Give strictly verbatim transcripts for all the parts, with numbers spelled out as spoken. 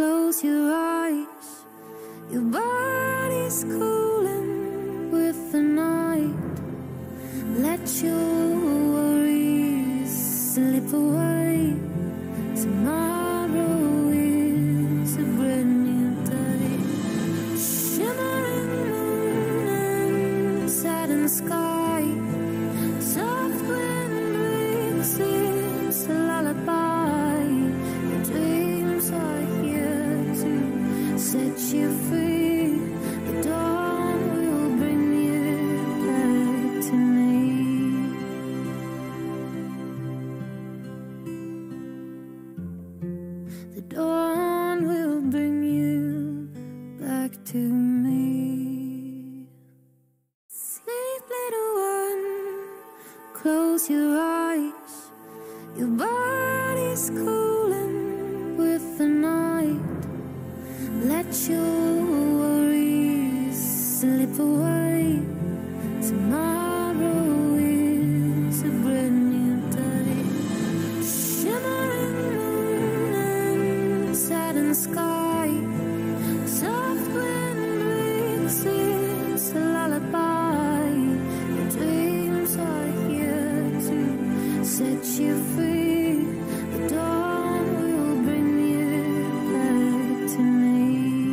Close your eyes, your body's cooling with the night. Let your worries slip away. Tomorrow is a brand new day. Shimmering moon and satin sky. Soft wind breaks, it's a lullaby. Your dreams are here to set you free. The dawn will bring you back to me. The dawn will bring you back to me. Sleep, little one, close your eyes. Your body's cooling with the night. Let your worries slip away. Tomorrow is a brand new day. Shimmering moon and satin sky. Soft wind breaks, it's a lullaby. Your dreams are here to set you free. The dawn will bring you back to me.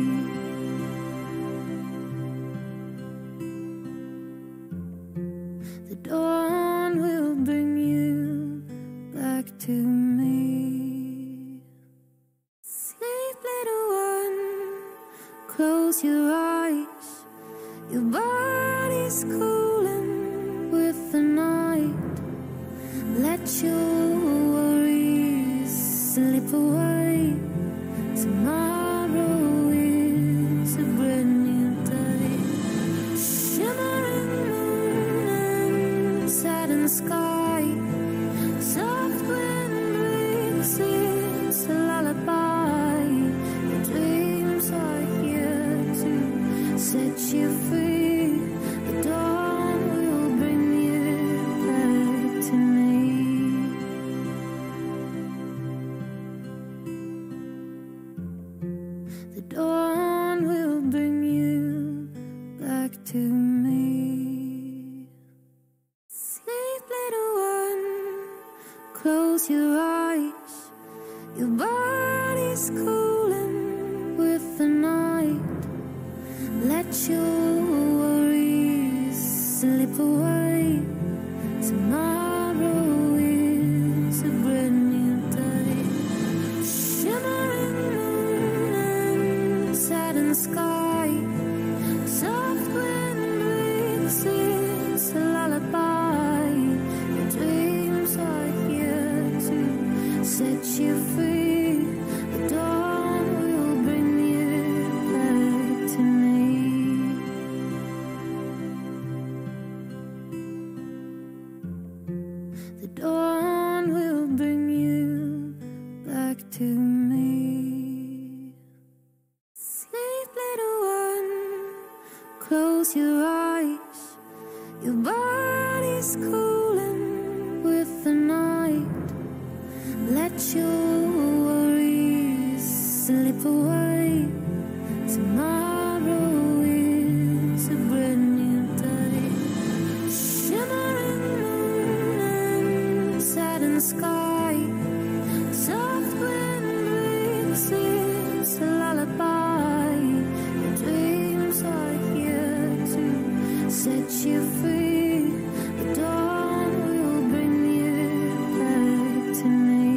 The dawn will bring you back to me. Sleep, little one, close your eyes. Your body's cooling with the night. Let your worries slip away. Tomorrow is a brand new day. Shimmering moon and satin sky. Soft wind breaks, it's a lullaby. Your dreams are here to set you free. The dawn will bring you back to me. The dawn will bring you back to me. Sleep, little one, close your eyes. Your body's cooling with the night. Let your worries slip away. Tomorrow is a brand new day. Shimmering moon and satin sky. Soft wind breaks, it's a lullaby. Your dreams are here to set you free. The dawn will bring you back to me. The dawn will bring you back to me. Sleep, little one, close your eyes. Your body's cooling with the night. Let your worries slip away. Tomorrow is a brand new day. Shimmering moon and satin sky. Soft wind breaks, it's a lullaby. Your dreams are here to set you free. The dawn will bring you back to me.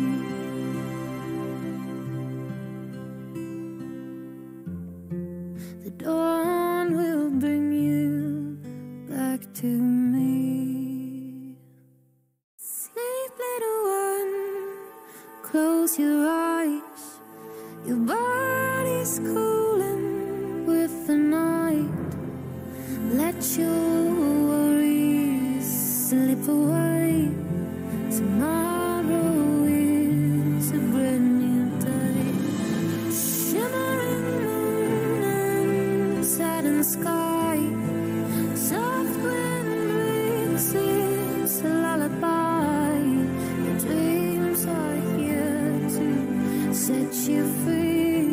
The dawn will bring you back to me. Sleep, little one, close your eyes. Your body's cooling with the night. Let your worries slip away. Tomorrow is a brand new day. Shimmering moon and satin sky. Soft wind breaks, it's a lullaby. Your dreams are here to set you free.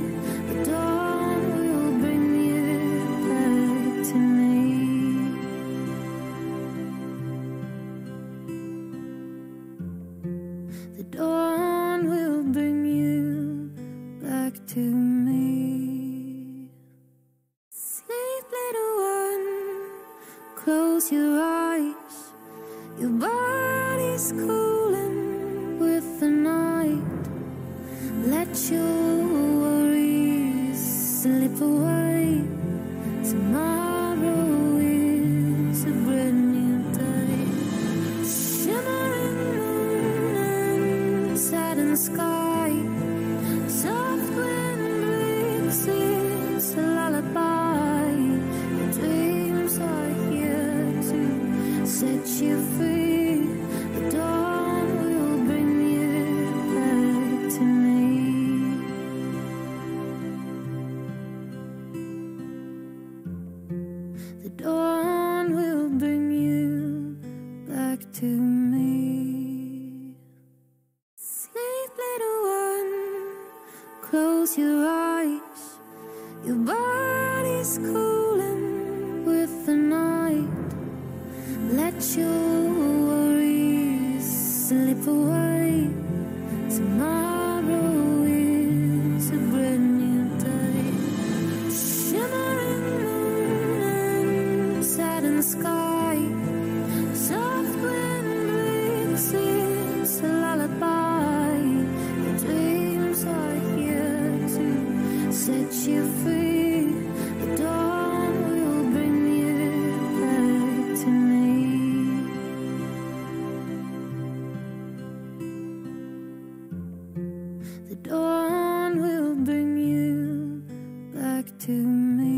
your worries slip away. Tomorrow is a brand new day. Shimmering moon and satin sky. Soft wind brings its lullaby. Your dreams are here to set you free. The dawn will bring you back to me. The dawn will bring you back to me. Sleep, little one, close your eyes. Your body's cooling with the night. Let your worries slip away. Tomorrow is a brand new day. Shimmering moon and satin sky. Soft wind brings its lullaby. Your dreams are here to set you free. The dawn will bring you back to me. The dawn will bring you back to me.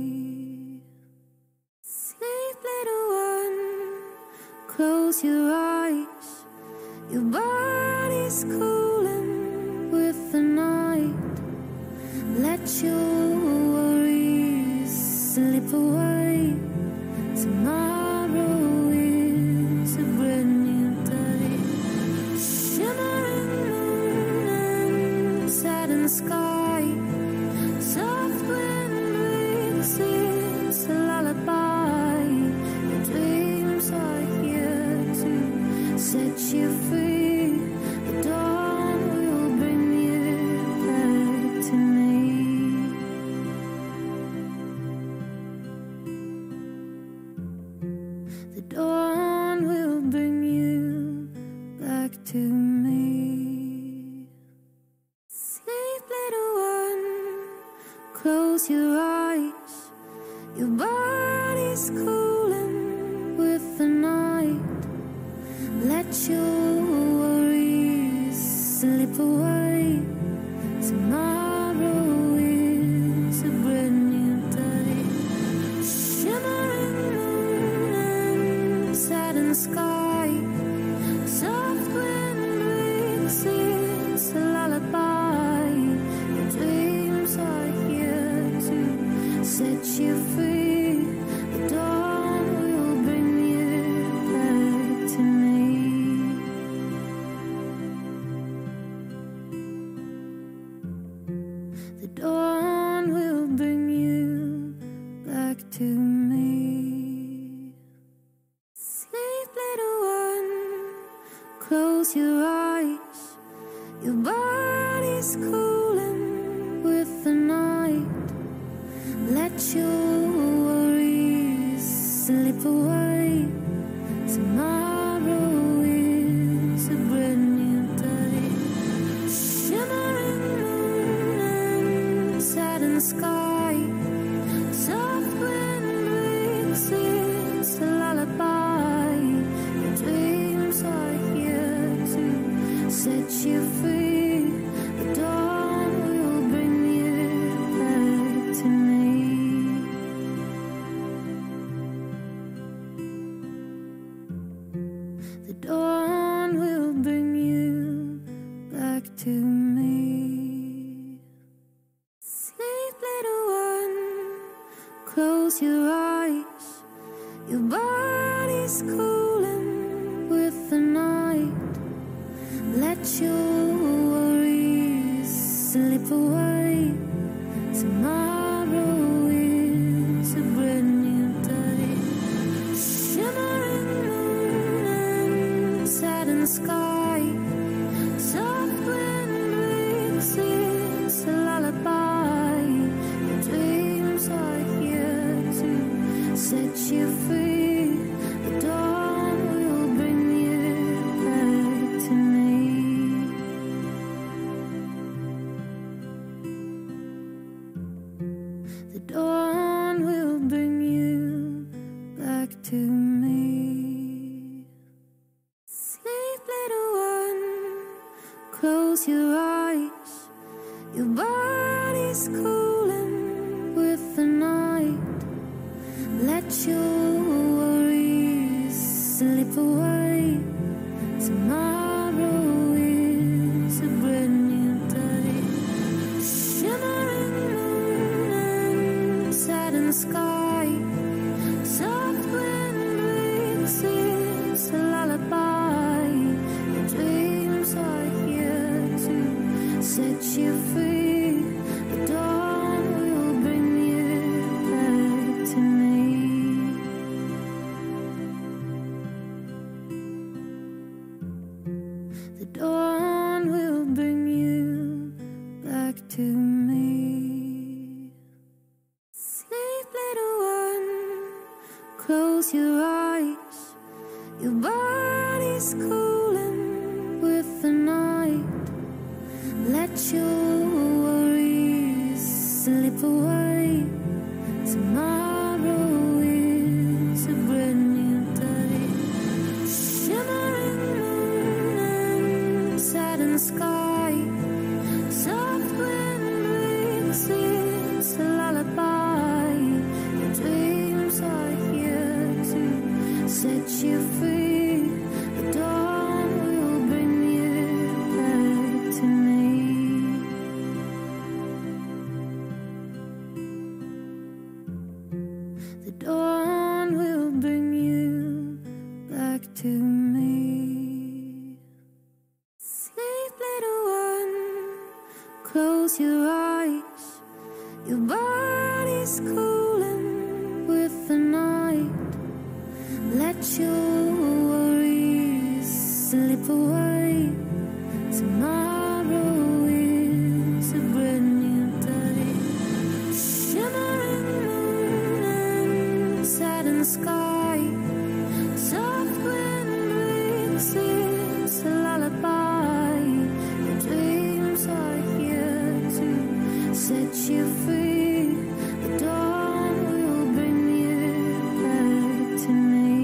Sleep, little one, close your eyes. Your body's cooling with the night. Let your worries slip away. Tomorrow is a brand new day. Shimmering moon and satin sky. Soft wind brings its lullaby. Your dreams are here to set you free. The dawn will bring you back to me. The dawn will bring you back to me. Sleep, little one, close your eyes. Your body's cooling with the night. Let your worries slip away. Tomorrow is a brand new day. Shimmering moon and satin sky. Soft wind brings its lullaby. Your dreams are here to set you free. The dawn will bring you back to me. The dawn will bring you back to me. Sleep, little one, close your eyes. Your body's cooling with the night. Let your worries slip away. Tomorrow is a brand new day. Shimmering moon and satin sky. Soft wind brings its lullaby. Your dreams are here to set you free. The dawn will bring you back to me. The dawn will bring you back to me. Sleep, little one, close your eyes. Your body's cooling with the night. Let your worries slip away. Tomorrow is a brand new day. Shimmering moon and satin sky. Soft wind brings its lullaby. Your dreams are here to set you free. The dawn will bring you back to me. close your eyes. Your body's cooling with the night. Let your worries slip away. Tomorrow is a brand new day. Shimmering moon and satin sky. Soft wind breaks, it's a lullaby. Your dreams are here to set you free. The dawn will bring you back to me. The dawn will bring you back to me. Sleep, little one, close your eyes. Your body's cooling with the night. Let your worries slip away. Tomorrow is a brand new day. Shimmering moon and satin sky. Soft wind breaks, it's a lullaby. Your dreams are here to set you free. The dawn will bring you back to me. The dawn will bring you back to me. Sleep, little one, close your eyes. Your body's cooling with the night. Let your worries slip away. Tomorrow is a brand new day. Shimmering moon and satin sky. Soft wind breaks, it's a lullaby. Your dreams are here to set you free. The dawn will bring you back to me.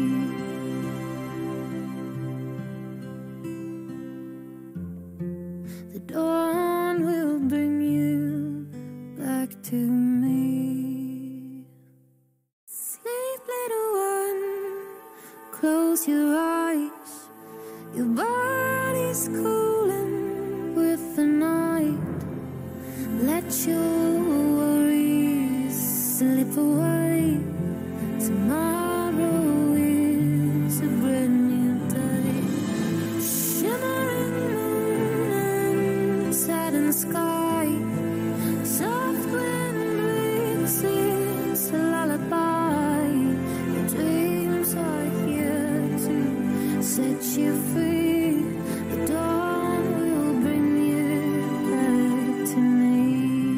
The dawn will bring you back to me. Sleep, little one, close your eyes. Your body's cooling with the night. Let your worries slip away. Tomorrow is a brand new day. Shimmering moon and satin sky. Soft wind breaks, it's a lullaby. Your dreams are here to set you free. The dawn will bring you back to me.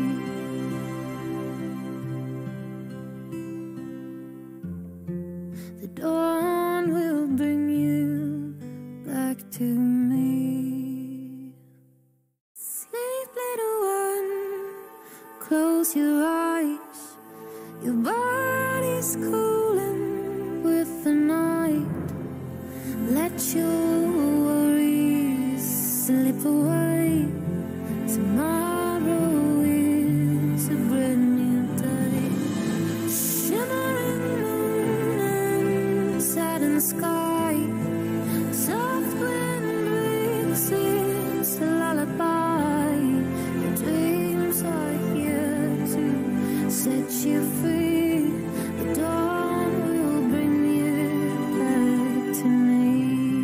The dawn will bring you back to me. Sleep, little one, close your eyes. Your body's cooling with the night. Let your worries slip away. Tomorrow is a brand new day. Shimmering moon and satin sky. Soft wind breaks, it's a lullaby. Your dreams are here to set you free. The dawn will bring you back to me.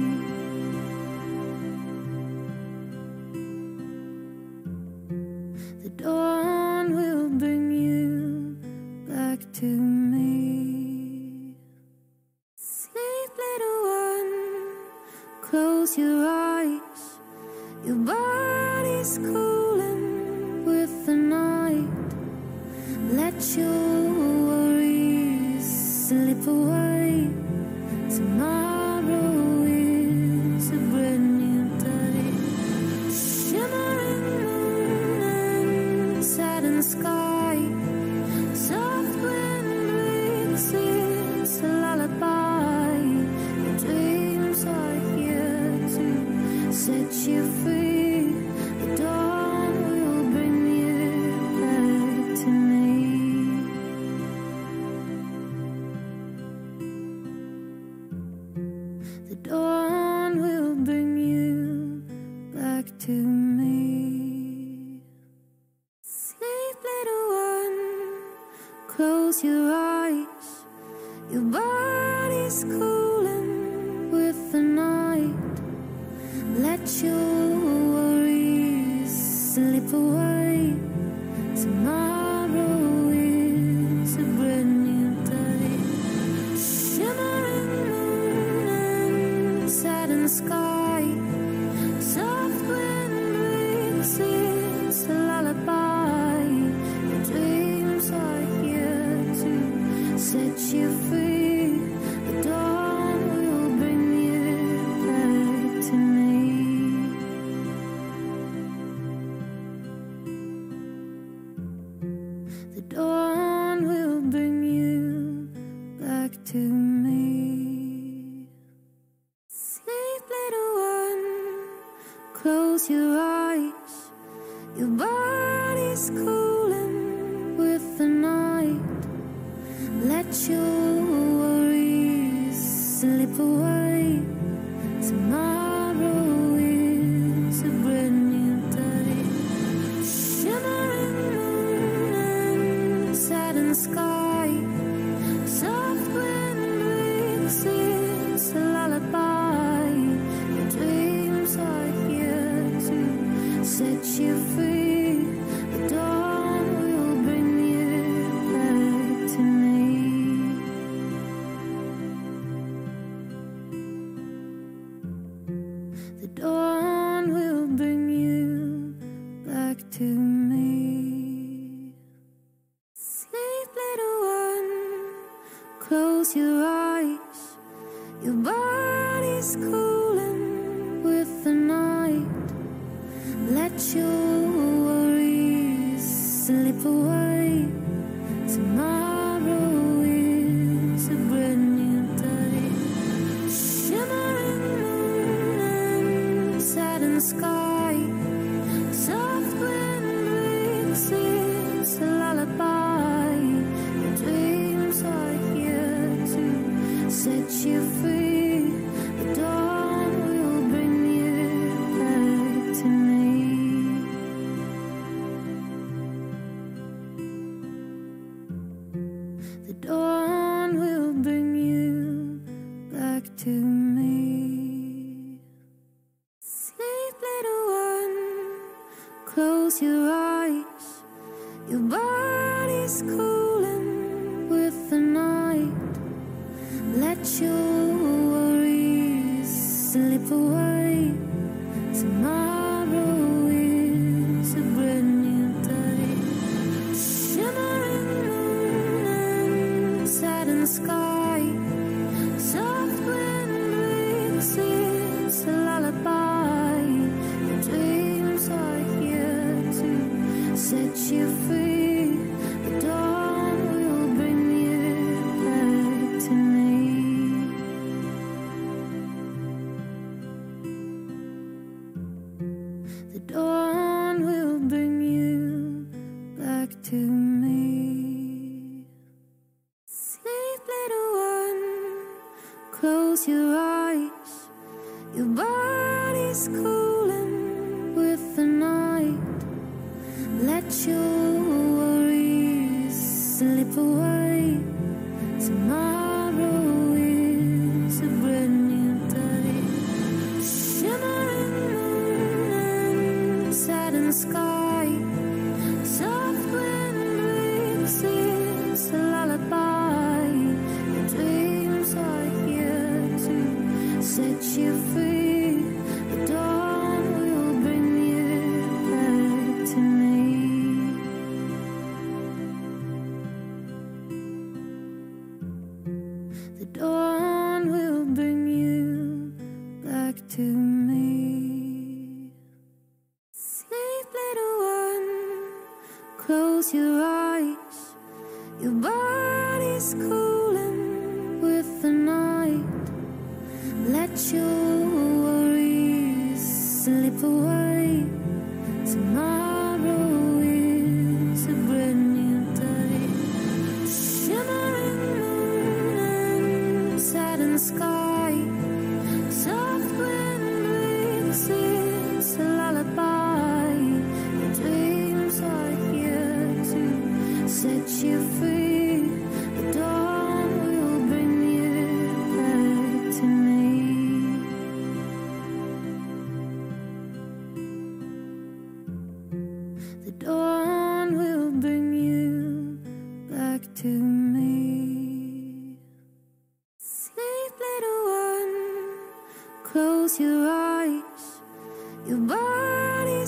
The dawn will bring you back to me. Sleep, little one, close your eyes. Your body's cooling with the night. Let your worries slip away. Tomorrow is a brand new day. Shimmering moon and satin sky. Soft wind breaks, it's a lullaby. Your dreams are here to set you free. close your eyes. Your body's cooling with the night. Let your worries slip away. Tomorrow is a brand new day. Shimmering moon and satin sky. Soft wind breeze, it's a lullaby. Your dreams are here to set you free. The dawn will bring you back to me. The dawn will bring you back to me. Sleep, little one, close your eyes. Your body's cooling with the night. Let your worries slip away. Tomorrow is a brand new day. Shimmering moon and satin sky. Soft wind breeze, it's a lullaby. Your dreams are here to set you free. The dawn will bring you back to me. The dawn will bring you back to me. Sleep, little one, close your eyes. Your body's cooling with the night. Let your worries slip away. Tomorrow is a brand new day. Shimmering moon and satin sky. Soft wind breeze, it's a lullaby. Your dreams are here to set you free. The dawn will bring you back to me. The dawn will bring you back to me. Sleep, little one, close your eyes. Your body's cooling with the night. Let your worries slip away. Tomorrow is a brand new day. Shimmering moon and satin sky. Soft wind breeze, it's a lullaby. Your dreams are here to set you free. The dawn will bring you back to me. The dawn will bring you back to me. Sleep, little one, close your eyes. Your body's cooling with the night. Let your worries slip away. Tomorrow is a brand new day. Shimmering moon and satin sky. Soft wind breeze, it's a lullaby. Your dreams are here to set you free. The dawn will bring you back to me. The dawn will bring you back to me. Sleep, little one, close your eyes. Your body's cooling with the night. Let your worries slip away. Tomorrow is a brand new day. Shimmering moon and satin sky. Soft wind breeze, it's a lullaby. Your dreams are here to set you free.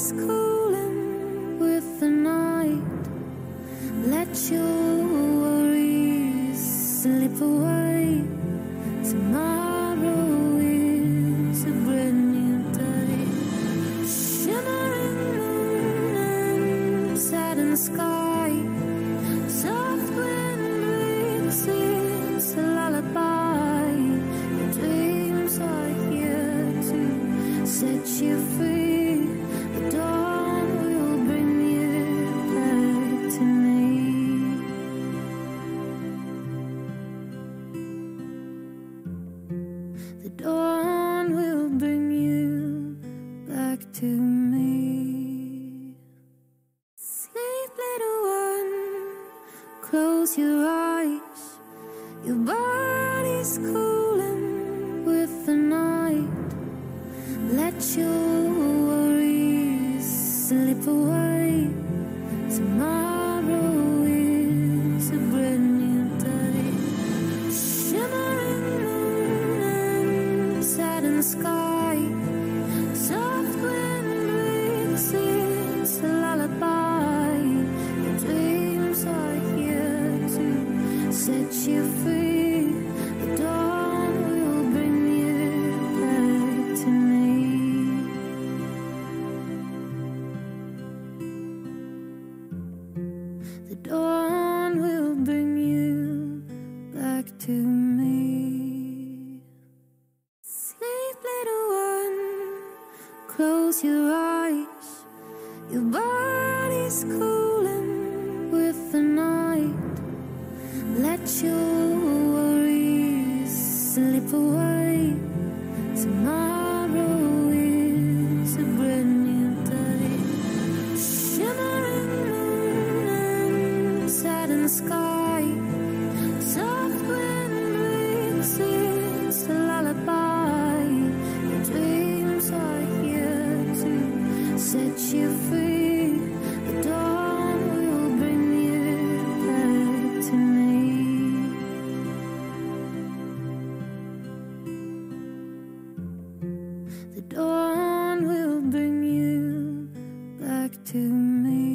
body's cooling with the night. Let your worries slip away. Tomorrow is a brand new day. Shimmering moon and satin sky. Soft wind breathes, it's a lullaby. Your dreams are here to set you free. The dawn will bring you back to me. The dawn will bring you back to me. Sleep, little one, close your eyes. Your body's cooling with the night. Let your worries slip away. Tomorrow is a brand new day. Shimmering moon and satin sky. Soft wind breathes, it's a lullaby. Your dreams are here to set you free. The dawn will bring you back to me. The dawn will bring you back to me. Sleep, little one, close your eyes. Your body's cooling with the night. Let your worries slip away. Tomorrow is a brand new day. Shimmering moon and satin sky. Soft wind breathes, it's a lullaby. Your dreams are here to set you free. The dawn will bring you back to me. The dawn will bring you back to me.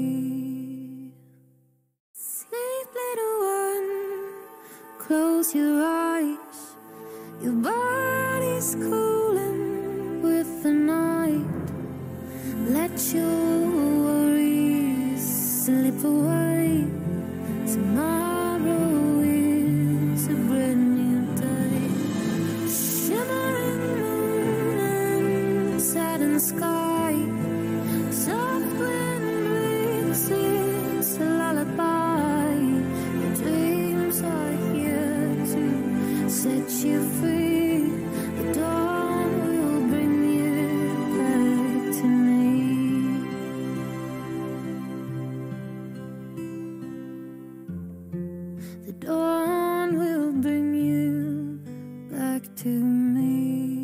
Sleep, little one, close your eyes. Your body's cooling with the night. Let your worries slip away. Tomorrow is a brand new day. Shimmering moon and satin sky. Soft wind breathes, it's a lullaby. Your dreams are here to set you free. The dawn will bring you back to me. The dawn will bring you back to me.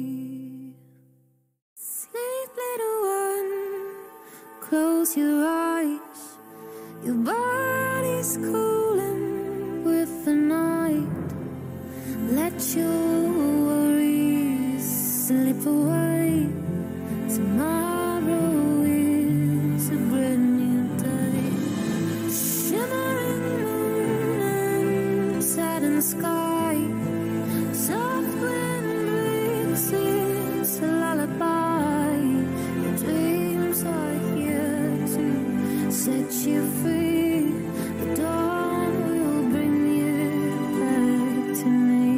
Sleep, little one, close your eyes. Your body's cooling with the night. Let your worries slip away. Tomorrow is a brand new day. Shimmering moon and satin sky. Soft wind breathes, it's a lullaby. Your dreams are here to set you free. The dawn will bring you back to me.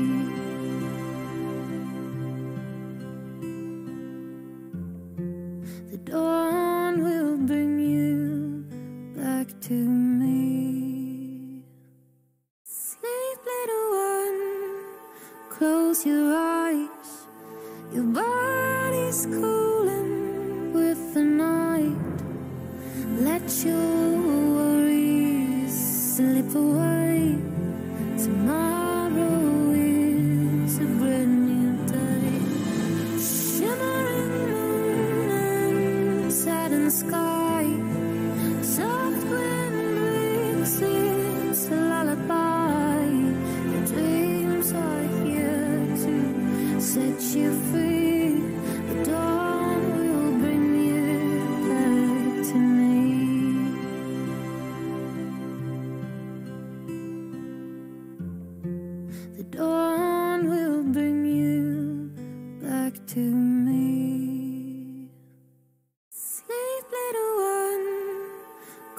The dawn will bring you back to me. Sleep, little one, close your eyes. Your body's cooling with the night. Let your worries slip away. Tomorrow is a brand new day. Shimmering moon and satin sky. Soft wind breathes, it's a lullaby. Your dreams are here to set you free. The dawn will bring you back.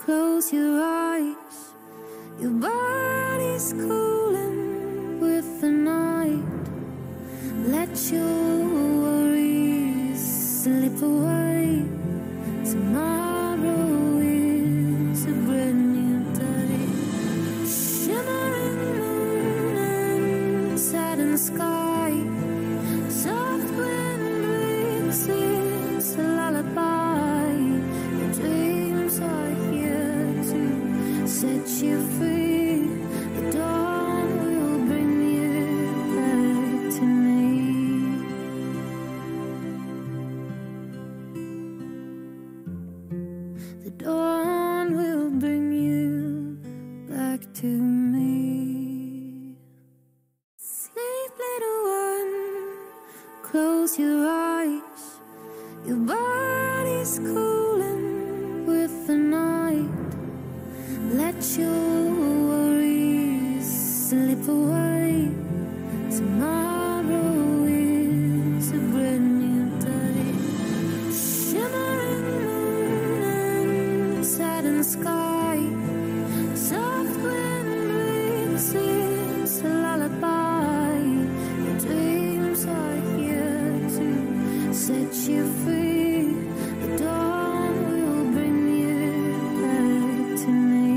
Close your eyes, your body's cooling with the night. Let your worries slip away. Tomorrow is a brand new day. Shimmering moon and satin sky. Soft wind breaks, it's a lullaby. Your dreams are here to set you free. The dawn will bring you back to me. The dawn will bring you back to me. Sleep, little one, close your eyes. Your body's cooling with the night. Let your worries slip away. Tomorrow is a brand new day. Shimmering moon and satin sky. Soft wind breaks, it's a lullaby. Your dreams are here to set you free. The dawn will bring you back to me.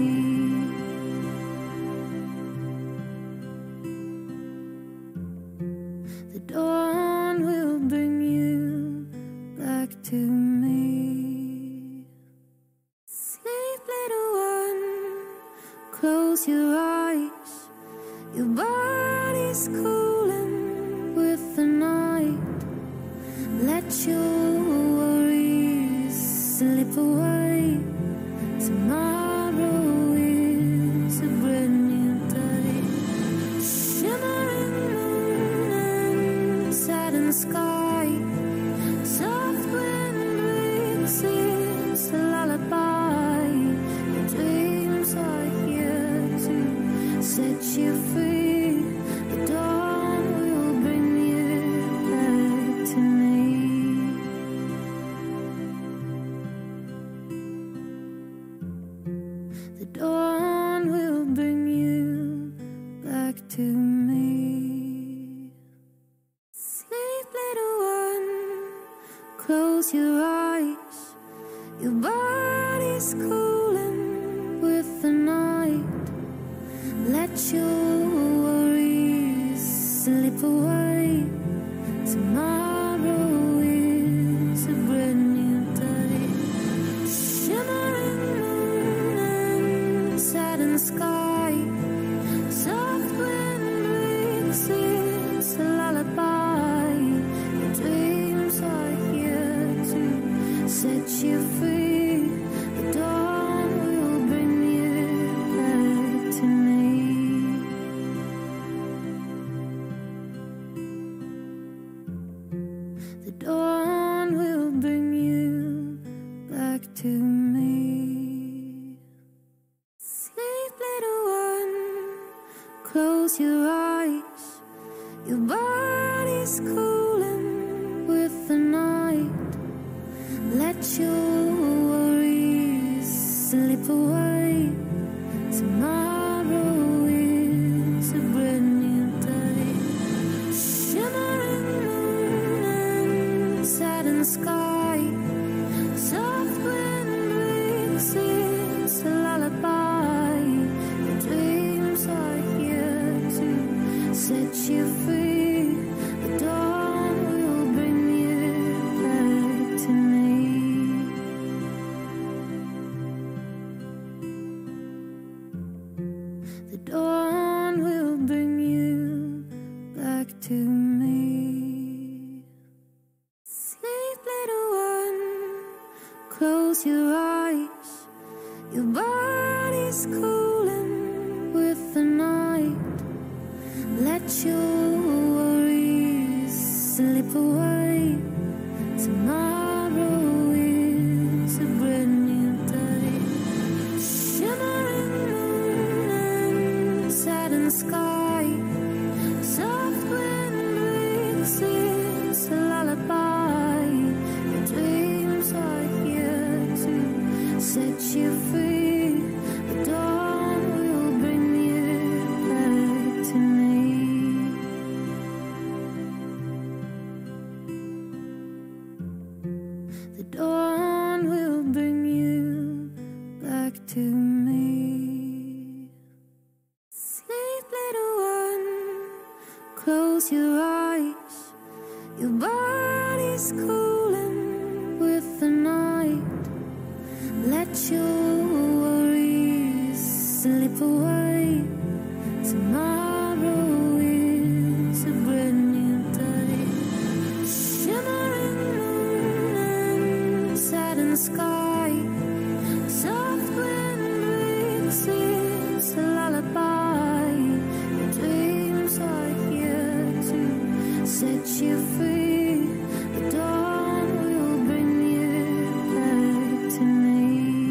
The dawn will bring you back to me. Sleep, little one, close your eyes. Your body's cooling with the night. Let your worries slip away. Tomorrow is a brand new day. Shimmering moon and satin sky. Soft wind breaks, it's a lullaby. Your dreams are here to set you free. The dawn will bring you back to me. The dawn will bring you back to me. Sleep, little one, close your eyes. Your body's cooling with the night. Let your worries slip away. Tomorrow is a brand new day. Shimmering moon and satin sky. Soft wind breaks, it's a lullaby. Your dreams are here to set you free. The dawn will bring you back to me. The dawn will bring you back to me. Sleep, little one, close your eyes. Your body's cooling with the night. Let your worries slip away. Tomorrow is a brand new day. Shimmering moon and satin sky. Soft wind breaks, it's a lullaby. Your dreams are here to set you free. The dawn will bring you back to me. The dawn will bring you back to me. Sleep, little one, close your eyes. Your body's cooling with the night. Let your worries slip away. Tomorrow is a brand new day. Shimmering moon and satin sky. Soft wind breaks, it's a lullaby. Your dreams are here to set you free. to me. Sleep, little one, close your eyes. Your body's cooling with the night. Let your worries slip away. Tomorrow is a brand new day. Shimmering moon and satin sky. Soft wind brings its lullaby. Your dreams are here to set you free. The dawn will bring you back to me.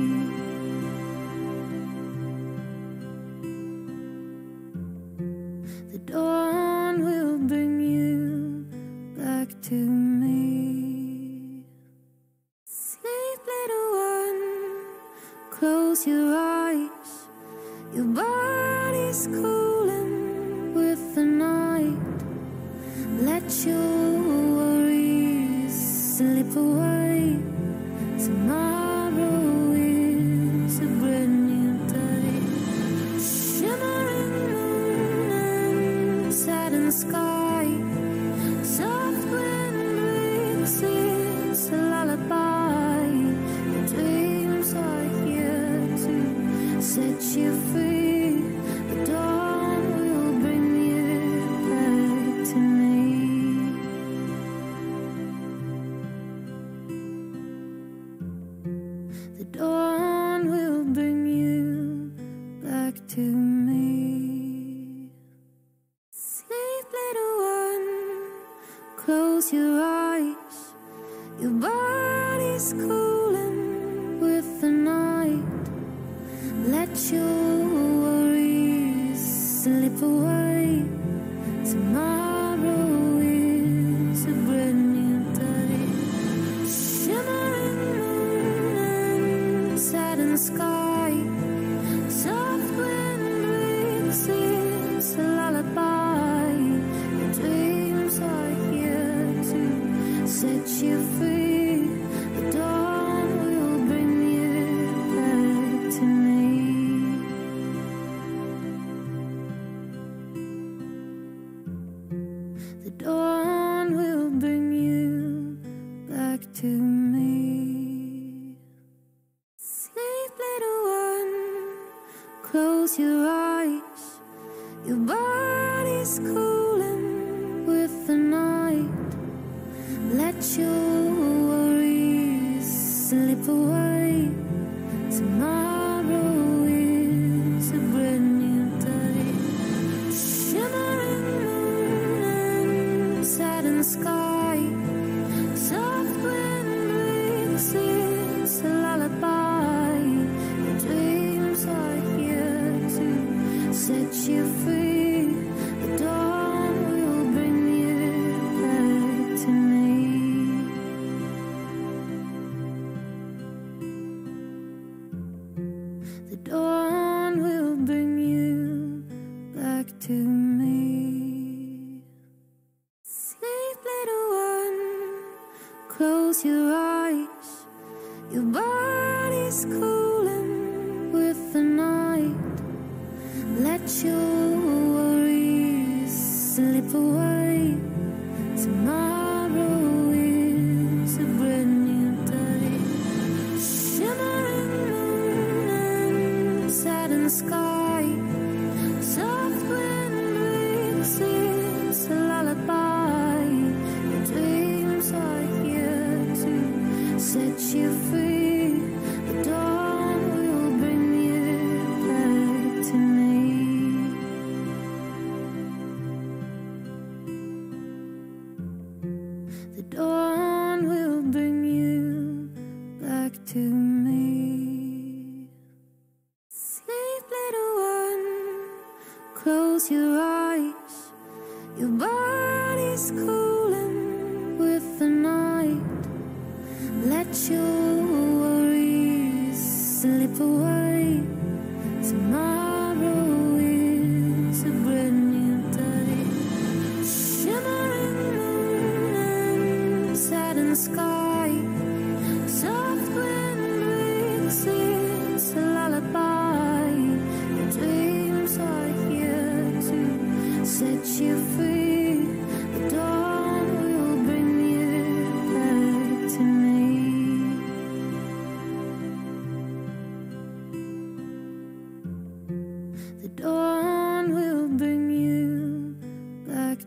The dawn will bring you back to me. Sleep, little one, close your eyes. Your body's cooling with the night. Let your worries slip away. Tomorrow is a brand new day. Shimmering moon and satin sky. Soft wind brings its lullaby. Your dreams are here to set you free. The dawn will bring you back to me. The dawn will bring you back to me. Sleep, little one, close your eyes. Your body's cooling with the night. Let your worries slip away. Tomorrow is a brand new day. Shimmering moon and satin sky. Soft wind brings its lullaby. Your dreams are here to set you free. The dawn will bring you back to me. The dawn will bring you back to me. Sleep, little one, close your eyes. Your body's cooling with the night. Let your worries slip away. Tomorrow is a brand new day. Shimmering moon and satin sky. Soft wind brings its lullaby. Your dreams are here to set you free. The dawn will bring you back to me. The dawn will bring you back to me. Sleep, little one, close your eyes. Your body's cooling with the night. Let your worries slip away. Tomorrow is a brand new day. Shimmering moon and satin sky. Soft wind brings its lullaby. Your dreams are here to set you free. The dawn will bring you back to me. The dawn will bring you back to me. Sleep, little one, close your eyes. Your body's cooling with the night. Let your worries slip away. Tomorrow is a brand new day. Shimmering moon and satin sky. Soft wind brings its lullaby.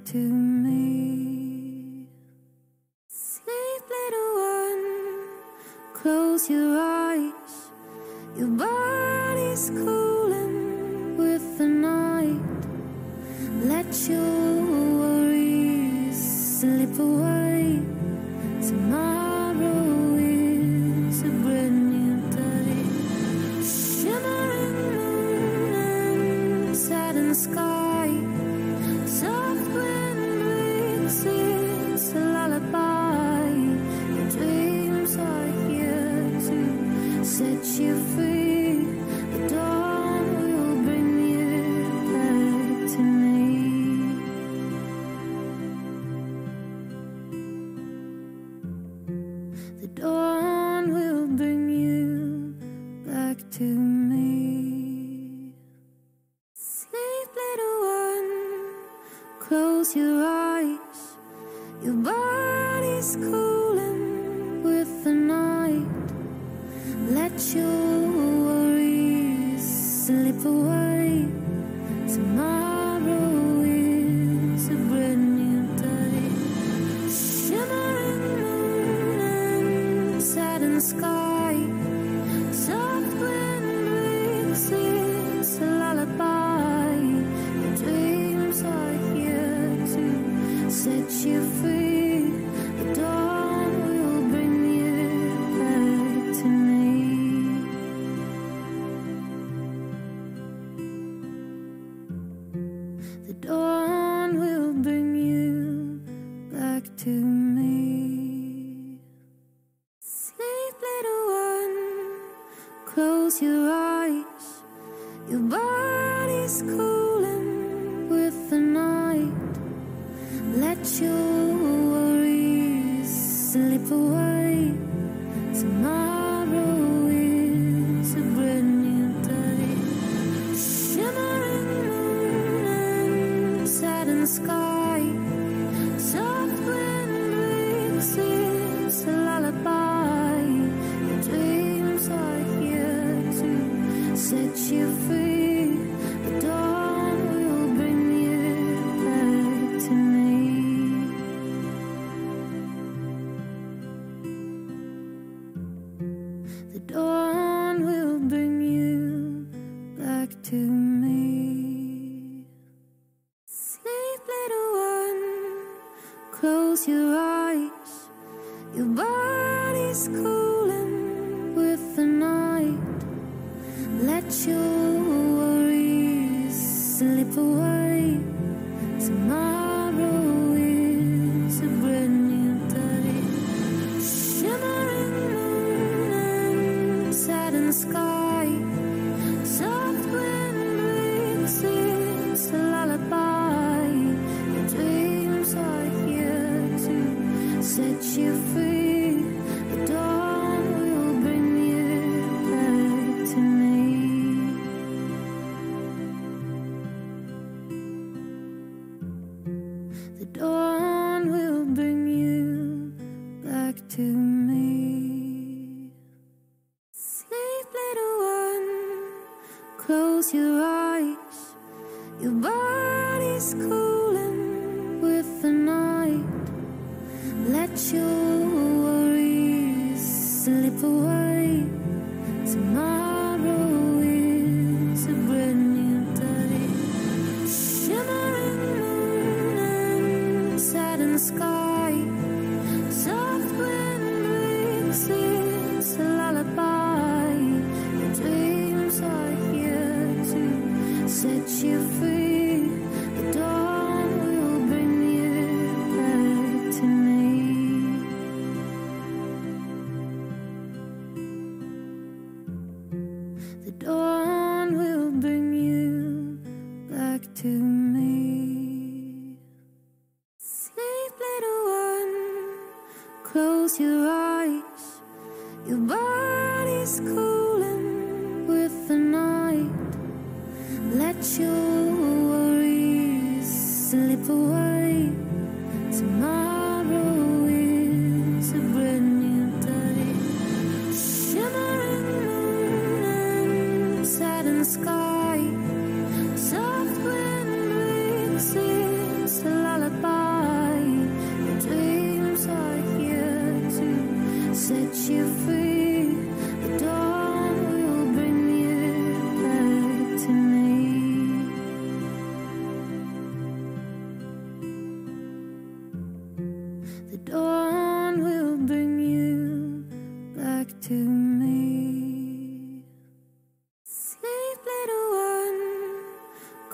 to me. Sleep, little one, close your eyes. Your body's cooling with the night. Let your worries slip away. Tomorrow is a brand new day. Shimmering moon and satin sky. Soft wind breaks, it's a lullaby. Your dreams are here to set you free. The dawn will bring you back to me. The dawn will bring you back to me. Sleep, little one, close your eyes. Your body's cooling with the night. Let your worries slip away. Tomorrow is a brand new day. Shimmering moon and satin sky. Soft wind breaks, it's a lullaby. Your dreams are here to set you free. The dawn will bring you back to me. The dawn will bring you back to me. Sleep, little one, close your eyes. Your body's cooling with the night. Let your worries slip away. Tomorrow is a brand new day. Shimmering moon and satin sky. Soft wind breaks, it's a lullaby. Your dreams are here to set you free. The dawn will bring you back to me. The dawn will bring you back to me. Sleep, little one, close your eyes. Your body's cooling with the night. Let your worries slip away. Tomorrow is a brand new day. Shimmering moon and satin sky. Soft wind breaks, it's a lullaby. Your dreams are here to set you free. The dawn will bring you back to me. The dawn will bring you back to me. Sleep, little one, close your eyes. Your body's cooling with the night. Let your worries slip away. Tomorrow is a brand new day. Shimmering moon and satin sky. Soft wind breaks, it's a lullaby. Your dreams are here to set you free. The dawn will bring you back to me. The dawn will bring you back to me. Sleep, little one, close your eyes. Your body's cooling with the night. Let your worries slip away. Tomorrow is a brand new day. Shimmering moon and satin sky. Soft wind breaks, it's a lullaby.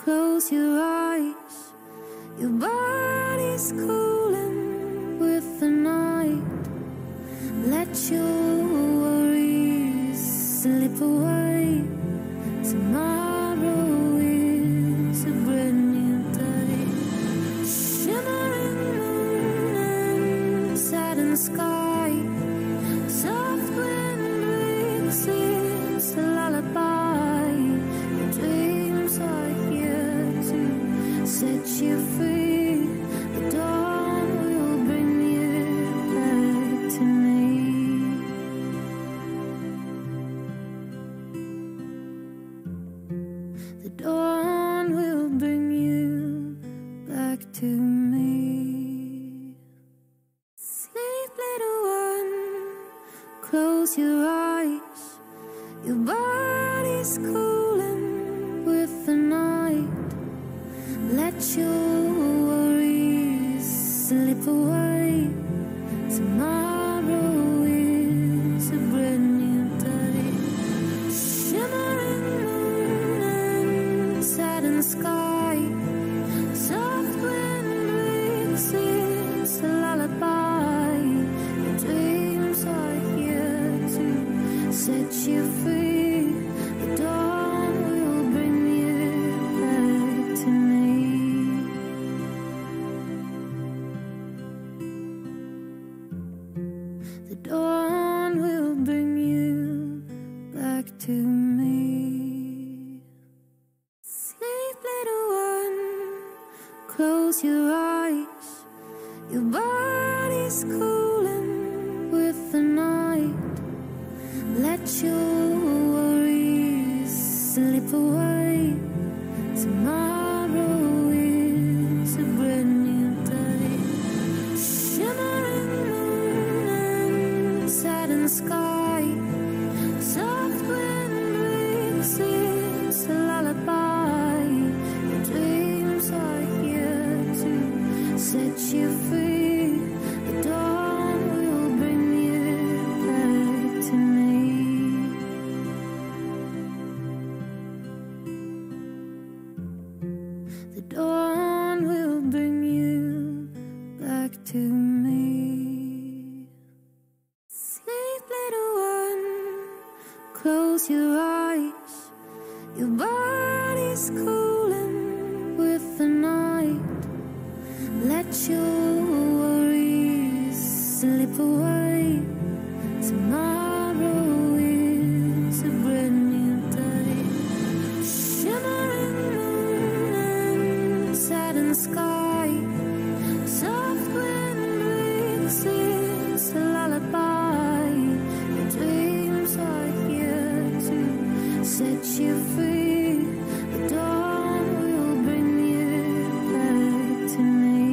close your eyes. Your body's cooling with the night. Let your worries slip away. Tomorrow is a brand new day. Shimmering moon and satin sky. Soft wind brings its lullaby. Your dreams are here to set you free. The dawn will bring you back to me. The dawn will bring you back to me. Sleep, little one, close your eyes. Your body's cooling with the night. Let your worries slip away. Tomorrow is a brand new day. Shimmering moon and satin sky. Soft wind brings its lullaby. Your dreams are here to set you free. The dawn will bring you back to me. The dawn will bring you back to me. Sleep, little one, close your eyes. Your body's cooling with the night. Let your worries slip away. Tomorrow is a brand new day. Shimmering moon and satin sky. Soft wind brings its lullaby. Your dreams are here to set you free. The dawn will bring you back to me. The dawn will bring you back to me. Sleep, little one, close your eyes. Your body's cooling with the night. Let your worries slip away. Tomorrow is a brand new day. Shimmering moon and satin sky. Soft wind brings its lullaby. Your dreams are here to set you free. The dawn will bring you back to me.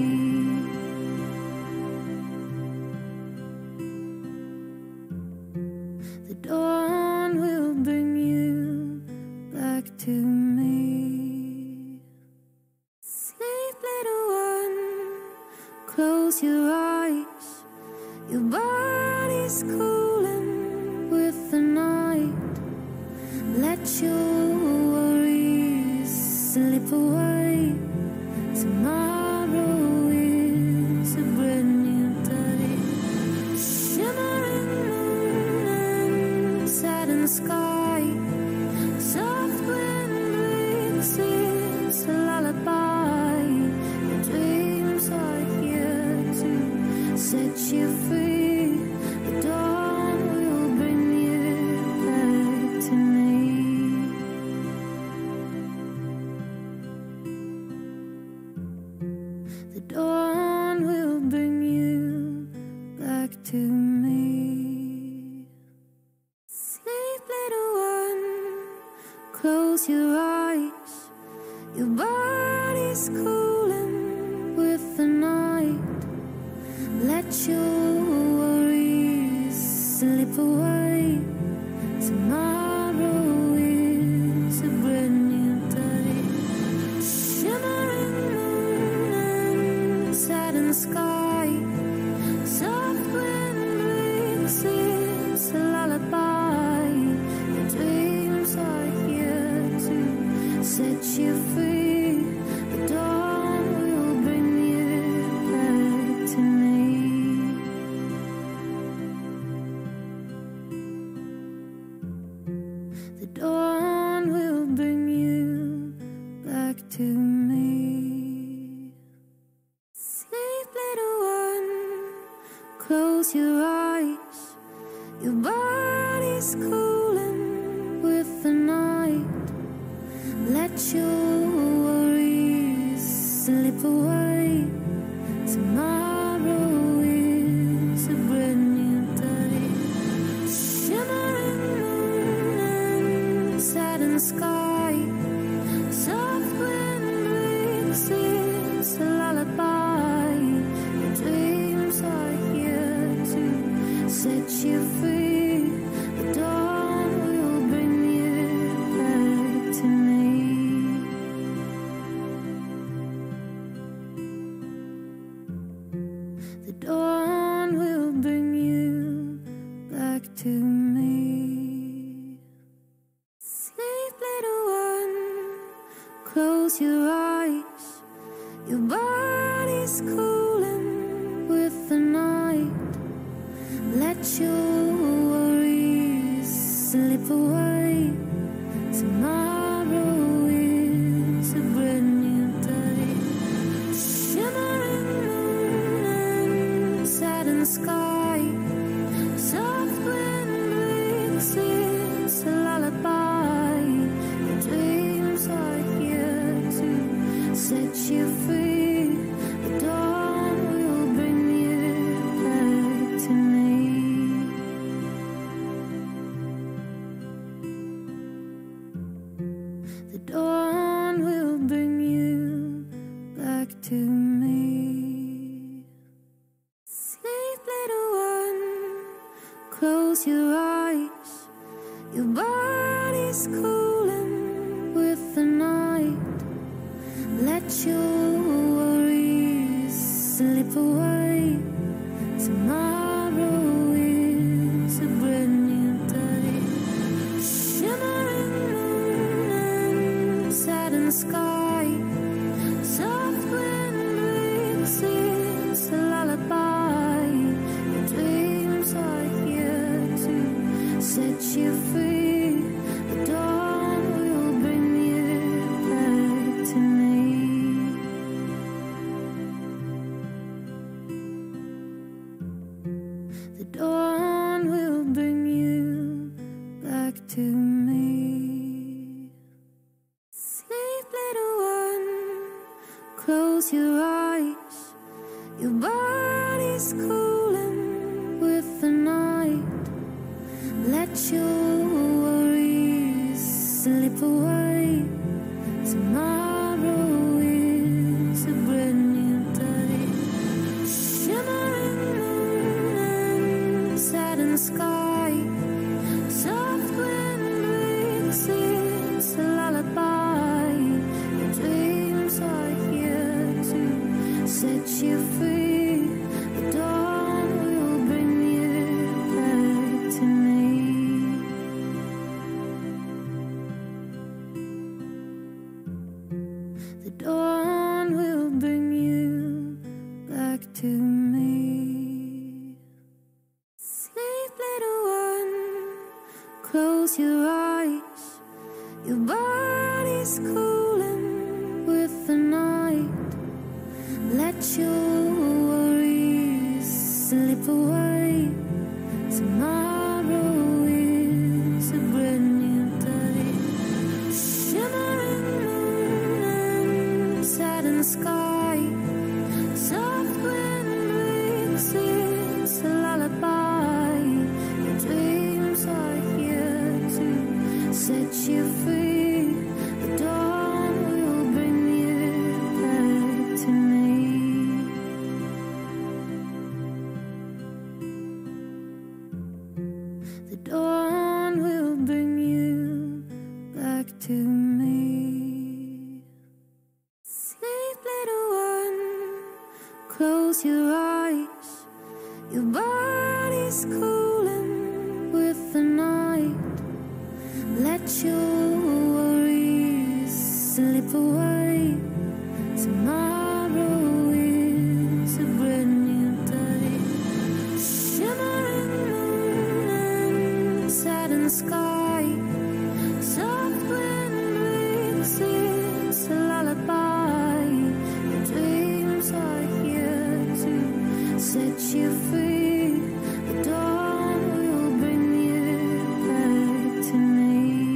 The dawn will bring you back to me. Sleep, little one, close your eyes. Your body's cooling with the night. Let your worries slip away. Tomorrow is a brand new day. Shimmering moon and satin sky. Soft wind brings its lullaby. Your dreams are here to set you free. The dawn will bring you back to me. The dawn will bring you back to me. Sleep, little one, close your eyes. Your body's cooling with the night. Let your worries slip away. Tomorrow is a brand new day. Shimmering moon and satin sky. Soft wind brings its lullaby. Your dreams are here to set you free. sky. Soft wind breaks, it's a lullaby. Your dreams are here to set you free. The dawn will bring you back to me. The dawn will bring you back to me. Sleep, little one, close your eyes. Your body's cooling with the night. Let your worries slip away. Tomorrow is a brand new day. Shimmering moon and satin sky. Soft wind breaks, it's a lullaby. Your dreams are here to set you free. The dawn will bring you back to me. The dawn will bring you back to me. Sleep, little one, close your eyes. Your body's cooling with the night. Let your worries slip away. Tomorrow is a brand new day. Shimmering moon and satin sky. Soft wind breaks, it's a lullaby. Your dreams are here to set you free. The dawn will bring you back to me. The dawn will bring you back to me. Sleep, little one, close your eyes. Your body's cooling with the night. Let your worries slip away. Tomorrow is a brand new day. Shimmering moon and satin sky. Soft wind breaks, it's a lullaby. Your dreams are here to set you free. The dawn will bring you back to me. The dawn will bring you back to me. Sleep, little one, close your eyes. Your body's cooling with the night. Let your worries slip away. Tomorrow is a brand new day. Shimmering moon and satin sky. Soft wind breaks, it's a lullaby. Your dreams are here to set you free. The dawn will bring you back to me. The dawn will bring you back to me. Sleep, little one, close your eyes. Your body's cooling with the night. Let your worries slip away. Tomorrow is a brand new day. Shimmering moon and satin sky. Soft wind breaks, it's a lullaby. Your dreams are here to set you free. The dawn will bring you back to me.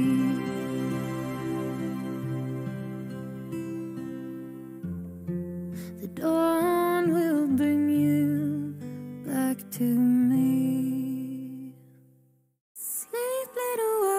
The dawn will bring you back to me. Sleep, little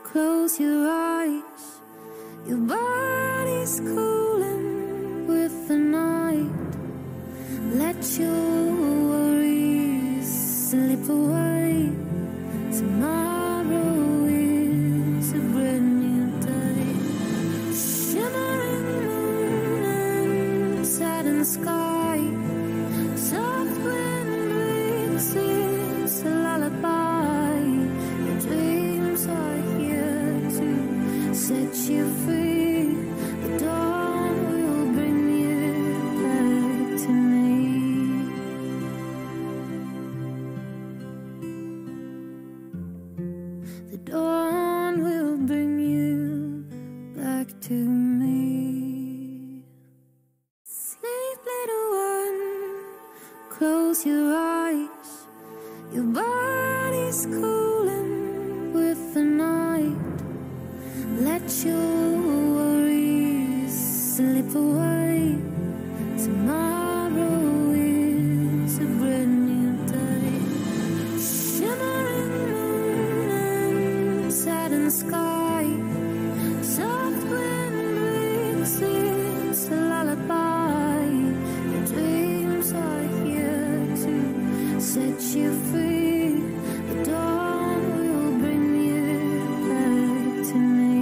close your eyes. Your body's cooling with the night. Let your worries slip away. Tomorrow is a brand new day. Shimmering moon and satin sky. Soft wind breaks, it's a lullaby. Your dreams are here to set you free. The dawn will bring you back to me. The dawn will bring you back to me. Sleep, little one, close your eyes. Your body's cooling with the night. Let your worries slip away. Tomorrow is a brand new day. Shimmering moon and satin sky. Soft wind breaks, it's a lullaby. Your dreams are here to set you free. The dawn will bring you back to me.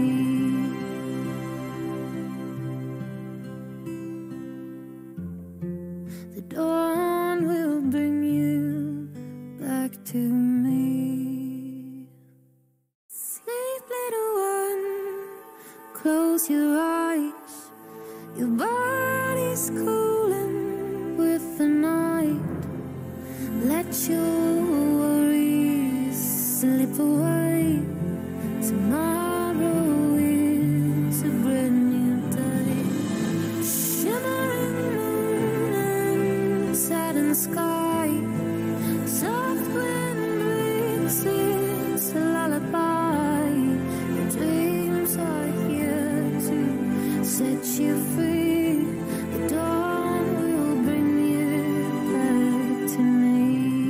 The dawn will bring you back to me. Sleep, little one, close your eyes. Your body's cooling with the night. Let your worries slip away. Tomorrow is a brand new day. Shimmering moon and satin sky. Soft wind breaks, it's a lullaby. Your dreams are here to set you free. The dawn will bring you back to me.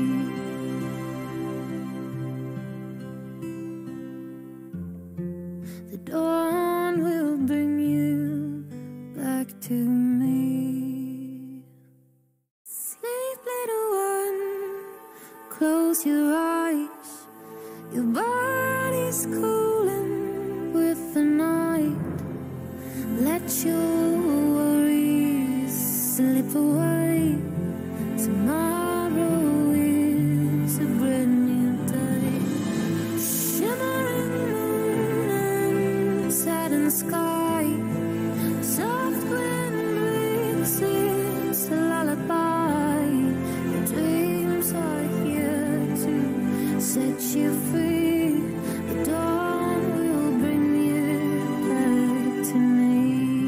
The dawn will bring you back to me. Sleep, little one, close your eyes. Your body's cooling with the night. Let your worries slip away. Tomorrow is a brand new day. Shimmering moon and satin sky. Soft wind breaks, it's a lullaby. Your dreams are here to set you free. The dawn will bring you back to me.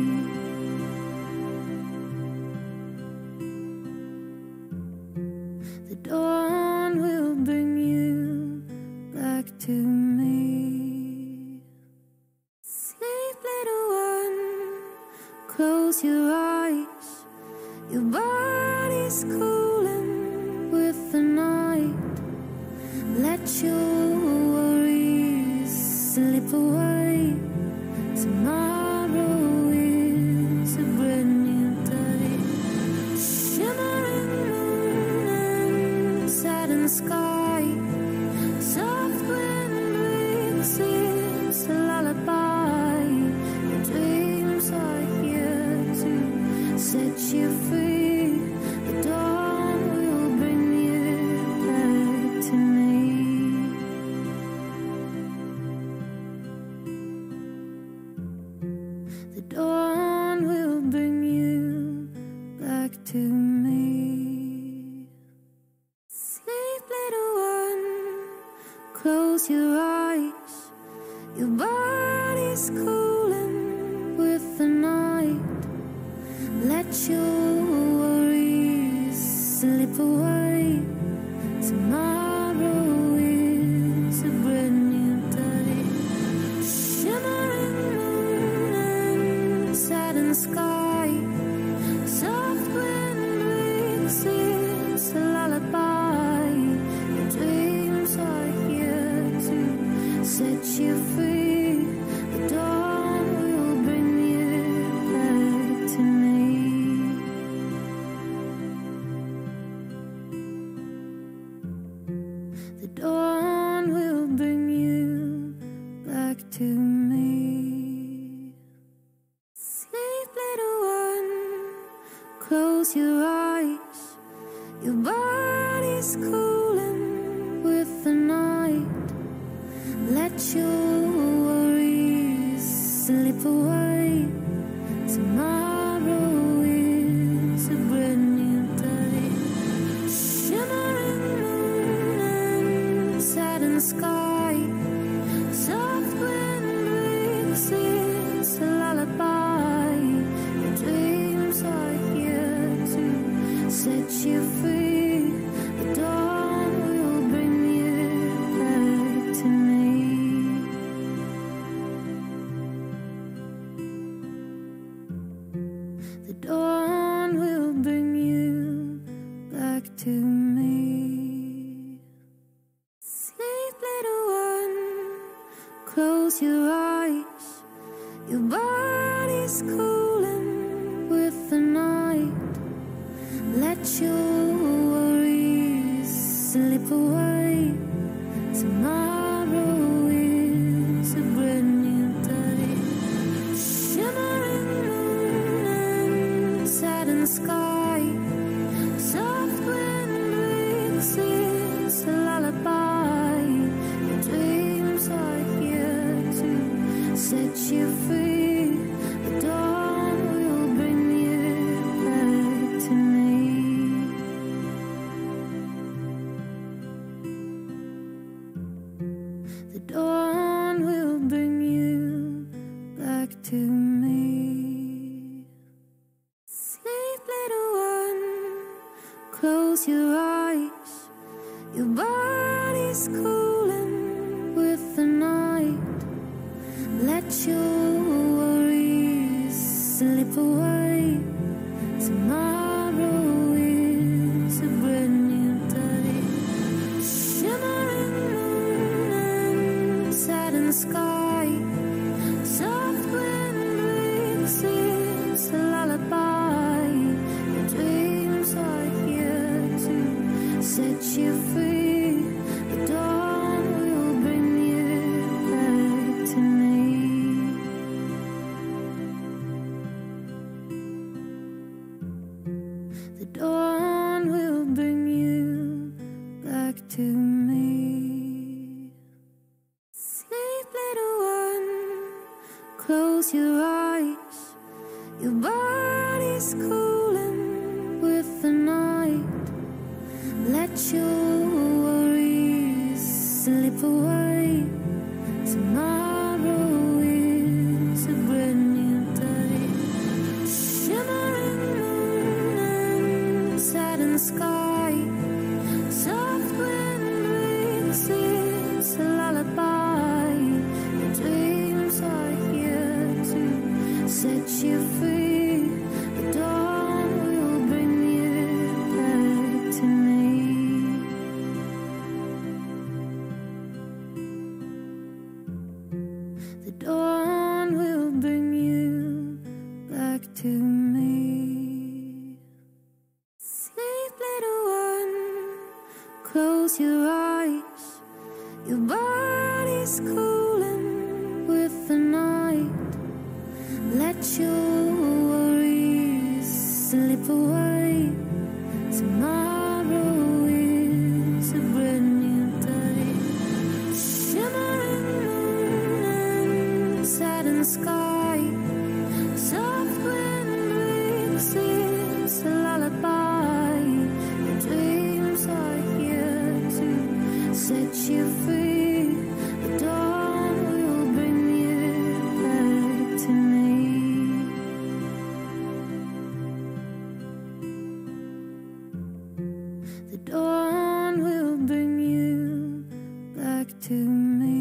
The dawn will bring you back to me. Sleep, little one, close your eyes. Your body's cooling with the night. Let your worries slip away. Tomorrow is a brand new day. Shimmering moon and satin sky. Soft wind breaks, it's a lullaby. Your dreams are here to set you free. The dawn will bring you back to me. The dawn will bring you back to me. Sleep, little one, close your eyes. Your body's cooling with the night. Let your worries slip away. Tomorrow is a brand new day. Shimmering moon and satin sky. Soft wind breaks, it's a lullaby. Your dreams are here to set you free. back to me. Sleep, little one, close your eyes. Your body's cooling with the night. Let your worries slip away. Tomorrow is a brand new day. Shimmering moon and satin sky. Soft wind breaks, it's a lullaby. Your dreams are here to set you free. The dawn will bring you back to me. The dawn will bring you back to me. Sleep, little one, close your eyes. Your body's cooling with the night. Let your worries slip away. Tomorrow is a brand new day. Shimmering moon and satin sky. Soft wind breaks, it's a lullaby. Your dreams are here to set you free. The dawn will bring you back to me. The dawn will bring you back to me. Sleep, little one, close your eyes. Your body's cooling with the night. Let your worries slip away. Tomorrow is a brand new day. Shimmering moon and satin sky. Soft wind breaks, it's a lullaby. Your dreams are here to set you free. The dawn will bring you back to me. The dawn will bring you back to me. Sleep, little one, close your eyes. Your body's cooling with the night. Let your worries slip away. Tomorrow is a brand new day. Shimmering moon and satin sky. Soft wind breaks, it's a lullaby. Your dreams are here to set you free. The dawn will bring you back to me. The dawn will bring you back to me. Sleep, little one, close your eyes. Your body's cooling with the night. Let your worries slip away. Tomorrow is a brand new day. Shimmering moon and satin sky. Soft wind breaks, it's a lullaby. Your dreams are here to set you free. The dawn will bring you back to me. The dawn will bring you back to me.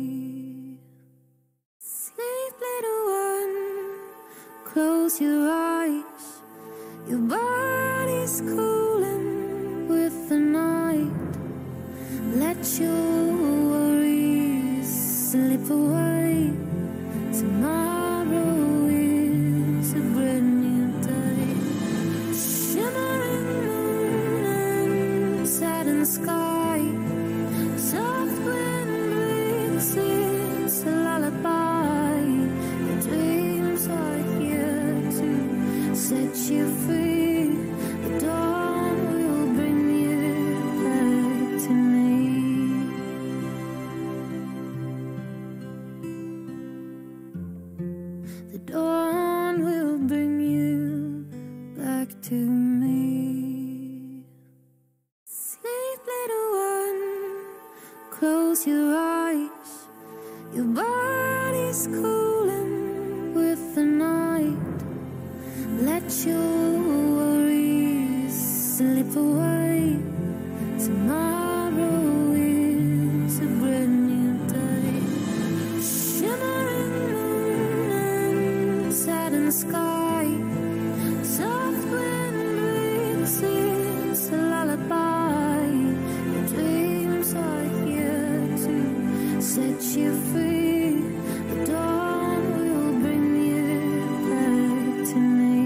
Sleep, little one, close your eyes. Your body's cooling with the night. Let your worries slip away. Tomorrow is a brand new day. Shimmering moon and satin sky. Soft wind breaks, it's a lullaby. close your eyes. Your body's cooling with the night. Let your worries slip away. Tomorrow is a brand new day. Shimmering moon and satin sky. Soft wind breeze, it's a lullaby. Your dreams are here to set you free. The dawn will bring you back to me.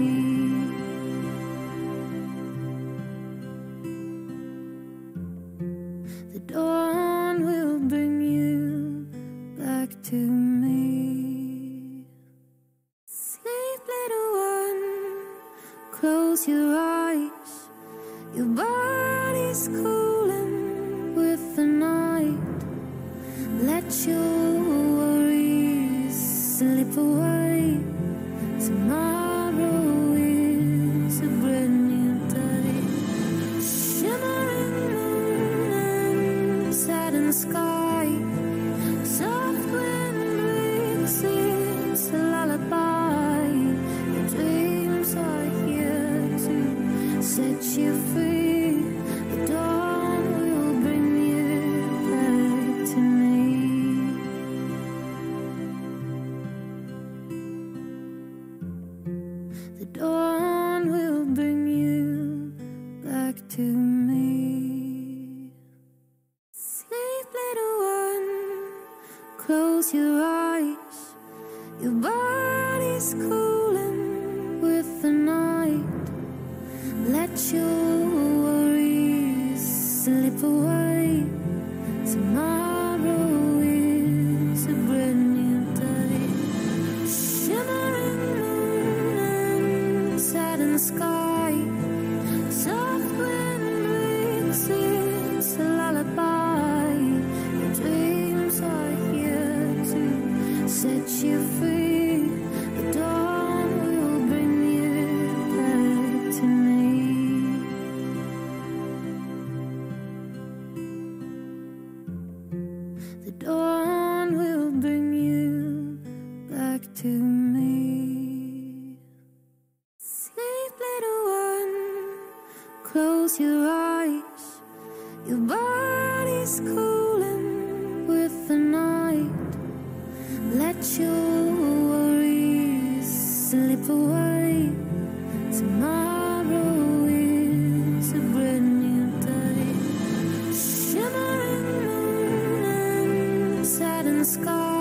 The dawn will bring you back to me. Sleep, little one, close your eyes. Your body's cooling with the night. Let your worries slip away. Tomorrow is a brand new day. Shimmering moon and satin sky. Soft wind breeze, it's a lullaby. Your dreams are here to set you free. The dawn will bring you back to me. The dawn will bring you back to me. Sleep, little one, close your eyes. Your body's cooling with the night. Let your worries slip away. Tomorrow is a brand new day. Shimmering moon and satin sky. Soft wind breeze, it's a lullaby. Your dreams are here to set you free. The dawn will bring you back to me. The dawn will bring you back to me. Sleep, little one, close your eyes. Your body's cooling with the night. Let your worries slip away. Tomorrow is a brand new day. Shimmering moon and satin sky.